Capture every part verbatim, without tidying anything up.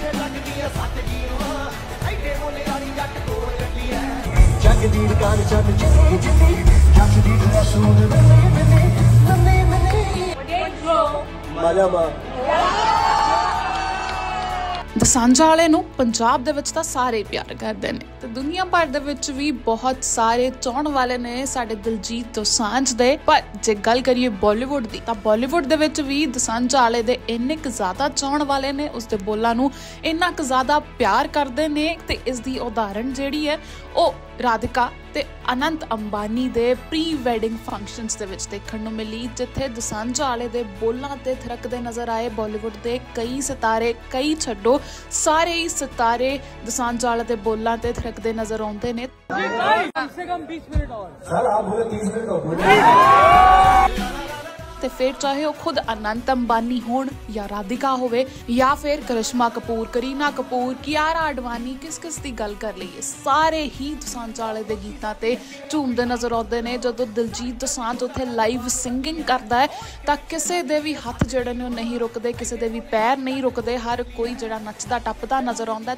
ਦਸਾਂਝਾ ਵਾਲੇ ਨੂੰ ਪੰਜਾਬ ਦੇ ਵਿੱਚ ਤਾਂ ਸਾਰੇ ਪਿਆਰ ਕਰਦੇ ਨੇ ਤੇ ਦੁਨੀਆ ਭਰ ਦੇ ਵਿੱਚ ਵੀ ਬਹੁਤ ਸਾਰੇ ਚਾਹਣ ਵਾਲੇ ਨੇ ਸਾਡੇ ਦਿਲਜੀਤ ਦੋਸਾਂਝ ਦੇ। ਪਰ ਜੇ ਗੱਲ ਕਰੀਏ ਬਾਲੀਵੁੱਡ ਦੀ ਤਾਂ ਬਾਲੀਵੁੱਡ ਦੇ ਵਿੱਚ ਵੀ ਦਸਾਂਝਾ ਵਾਲੇ ਦੇ ਇੰਨੇ ਕੁ ਜ਼ਿਆਦਾ ਚਾਹਣ ਵਾਲੇ ਨੇ, ਉਸਦੇ ਬੋਲਾਂ ਨੂੰ ਇੰਨਾ ਕੁ ਜ਼ਿਆਦਾ ਪਿਆਰ ਕਰਦੇ ਨੇ। ਤੇ ਇਸ ਦੀ ਉਦਾਹਰਣ ਜਿਹੜੀ ਹੈ ਉਹ ਰਾਧਿਕਾ ਤੇ ਅਨੰਤ ਅੰਬਾਨੀ ਦੇ ਪ੍ਰੀ ਵੈਡਿੰਗ ਫੰਕਸ਼ਨਸ ਦੇ ਵਿੱਚ ਦੇਖਣ ਨੂੰ ਮਿਲੀ, ਜਿੱਥੇ ਦਸਾਂਝਾ ਵਾਲੇ ਦੇ ਬੋਲਾਂ ਤੇ ਥਰਕਦੇ ਨਜ਼ਰ ਆਏ ਬਾਲੀਵੁੱਡ ਦੇ ਕਈ ਸਿਤਾਰੇ। ਕਈ ਛੱਡੋ, ਸਾਰੇ ਹੀ ਸਿਤਾਰੇ ਦਸਾਂਝਾ ਵਾਲੇ ਦੇ ਬੋਲਾਂ ਤੇ ਥਰਕਦੇ ਨਜ਼ਰ ਆਉਂਦੇ ਨੇ। कम से कम बीस मिनट और सर आप बोले तीस मिनट और ਤੇ ਫਿਰ ਚਾਹੇ ਉਹ ਖੁਦ ਅਨੰਤ ਅੰਬਾਨੀ ਹੋਣ ਜਾਂ ਰਾਧਿਕਾ ਹੋਵੇ ਜਾਂ ਫਿਰ ਕਰਿਸ਼ਮਾ ਕਪੂਰ, ਕਰੀਨਾ ਕਪੂਰ, ਕਿਆਰਾ ਆਡਵਾਨੀ, ਕਿਸ ਕਿਸ ਦੀ ਗੱਲ ਕਰ ਲਈਏ, ਸਾਰੇ ਹੀ ਦਸਾਂਝਾ ਵਾਲੇ ਦੇ ਗੀਤਾਂ ਤੇ ਝੂਮਦੇ ਨਜ਼ਰ ਆਉਂਦੇ ਨੇ। ਜਦੋਂ ਦਿਲਜੀਤ ਦੋਸਾਂਝ ਉੱਥੇ ਲਾਈਵ ਸਿੰਗਿੰਗ ਕਰਦਾ ਹੈ ਤਾਂ ਕਿਸੇ ਦੇ ਵੀ ਹੱਥ ਜਿਹੜੇ ਨੇ ਉਹ ਨਹੀਂ ਰੁਕਦੇ, ਕਿਸੇ ਦੇ ਵੀ ਪੈਰ ਨਹੀਂ ਰੁਕਦੇ, ਹਰ ਕੋਈ ਜਿਹੜਾ ਨੱਚਦਾ ਟੱਪਦਾ ਨਜ਼ਰ ਆਉਂਦਾ।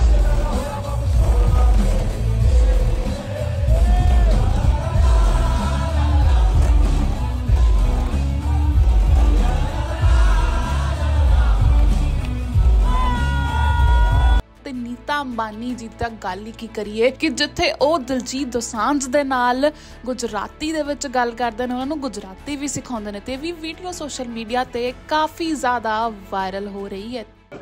ਨੀਤਾ ਅੰਬਾਨੀ ਜੀ ਤਾਂ ਗੱਲ ਹੀ ਕੀ ਕਰੀਏ ਕਿ ਜਿੱਥੇ ਉਹ ਦਿਲਜੀਤ ਦੋਸਾਂਝ ਦੇ ਨਾਲ ਗੁਜਰਾਤੀ ਦੇ ਵਿੱਚ ਗੱਲ ਕਰਦੇ ਨੇ, ਉਹਨਾਂ ਨੂੰ ਗੁਜਰਾਤੀ ਵੀ ਸਿਖਾਉਂਦੇ ਨੇ ਤੇ ਵੀ ਵੀਡੀਓ ਸੋਸ਼ਲ ਮੀਡੀਆ ਤੇ ਕਾਫੀ ਜ਼ਿਆਦਾ ਵਾਇਰਲ ਹੋ ਰਹੀ ਹੈ।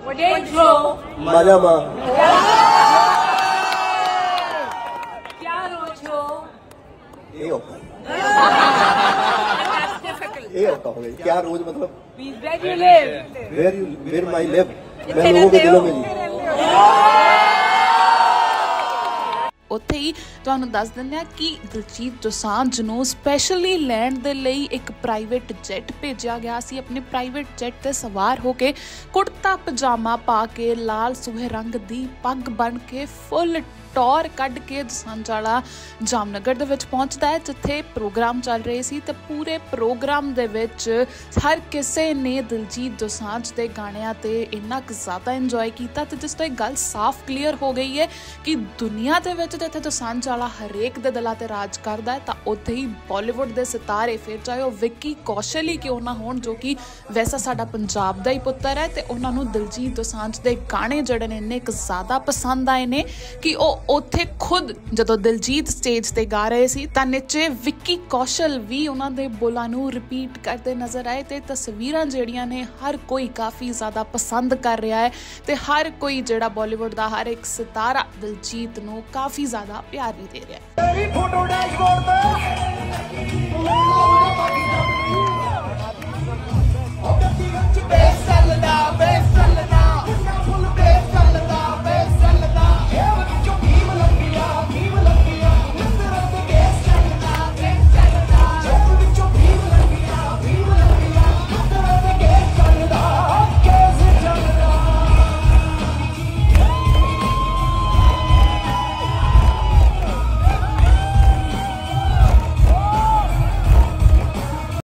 क्या रोज मतलब where you where my live मैं लोगों के दिलों में जी। ਉੱਥੇ ਹੀ ਤੁਹਾਨੂੰ ਦੱਸ ਦਿੰਦੇ ਆ ਕਿ ਦਿਲਜੀਤ ਦੋਸਾਂਝ ਨੂੰ ਸਪੈਸ਼ਲੀ ਲੈਣ ਦੇ ਲਈ ਇੱਕ ਪ੍ਰਾਈਵੇਟ ਜੈਟ ਭੇਜਿਆ ਗਿਆ ਸੀ। ਆਪਣੇ ਪ੍ਰਾਈਵੇਟ ਜੈਟ ਤੇ ਸਵਾਰ ਹੋ ਕੇ ਕੁੜਤਾ ਪਜਾਮਾ ਪਾ ਕੇ ਲਾਲ ਸੂਹੇ ਰੰਗ ਦੀ ਪੱਗ ਬਣ ਕੇ ਫੁੱਲ ਟੌਰ ਕੱਢ ਕੇ ਦਸਾਂਝਾ ਵਾਲਾ ਜਾਮਨਗਰ ਦੇ ਵਿੱਚ ਪਹੁੰਚਦਾ ਹੈ, ਜਿੱਥੇ ਪ੍ਰੋਗਰਾਮ ਚੱਲ ਰਹੇ ਸੀ। ਤੇ ਪੂਰੇ ਪ੍ਰੋਗਰਾਮ ਦੇ ਵਿੱਚ ਹਰ ਕਿਸੇ ਨੇ ਦਿਲਜੀਤ ਦੋਸਾਂਝ ਦੇ ਗਾਣਿਆਂ ਤੇ ਇੰਨਾ ਕੁ ਜ਼ਿਆਦਾ ਇੰਜੋਏ ਕੀਤਾ ਤੇ ਜਿਸ ਤੋਂ ਇੱਕ ਗੱਲ ਸਾਫ਼ ਕਲੀਅਰ ਹੋ ਗਈ ਹੈ ਕਿ ਦੁਨੀਆ ਦੇ ਵਿੱਚ ਜਿੱਥੇ ਦੋਸਾਂਝ ਵਾਲਾ ਹਰੇਕ ਦੇ ਦਿਲਾਂ ਤੇ ਰਾਜ ਕਰਦਾ ਹੈ ਤਾਂ ਉੱਥੇ ਹੀ ਬਾਲੀਵੁੱਡ ਦੇ ਸਿਤਾਰੇ, ਫਿਰ ਚਾਹੇ ਉਹ ਵਿੱਕੀ ਕੌਸ਼ਲ ਹੀ ਕਿਉਂ ਨਾ ਹੋਣ, ਜੋ ਕਿ ਵੈਸਾ ਸਾਡਾ ਪੰਜਾਬ ਦਾ ਹੀ ਪੁੱਤਰ ਹੈ, ਤੇ ਉਹਨਾਂ ਨੂੰ ਦਿਲਜੀਤ ਦੋਸਾਂਝ ਦੇ ਗਾਣੇ ਜਿਹੜੇ ਨੇ ਇੰਨੇ ਕੁ ਜ਼ਿਆਦਾ ਪਸੰਦ ਆਏ ਨੇ ਕਿ ਉਹ ਉੱਥੇ ਖੁਦ ਜਦੋਂ ਦਿਲਜੀਤ ਸਟੇਜ ਤੇ ਗਾ ਰਹੇ ਸੀ ਤਾਂ ਨੀਚੇ ਵਿੱਕੀ ਕੌਸ਼ਲ ਵੀ ਉਹਨਾਂ ਦੇ ਬੋਲਾਂ ਨੂੰ ਰਿਪੀਟ ਕਰਦੇ ਨਜ਼ਰ ਆਏ। ਤੇ ਤਸਵੀਰਾਂ ਜਿਹੜੀਆਂ ਨੇ ਹਰ ਕੋਈ ਕਾਫੀ ਜ਼ਿਆਦਾ ਪਸੰਦ ਕਰ ਰਿਹਾ ਹੈ ਤੇ ਹਰ ਕੋਈ ਜਿਹੜਾ ਬਾਲੀਵੁੱਡ ਦਾ ਹਰ ਇੱਕ ਸਿਤਾਰਾ ਦਿਲਜੀਤ ਨੂੰ ਕਾਫੀ ਜ਼ਿਆਦਾ ਪਿਆਰ ਵੀ ਦੇ ਰਿਹਾ ਹੈ।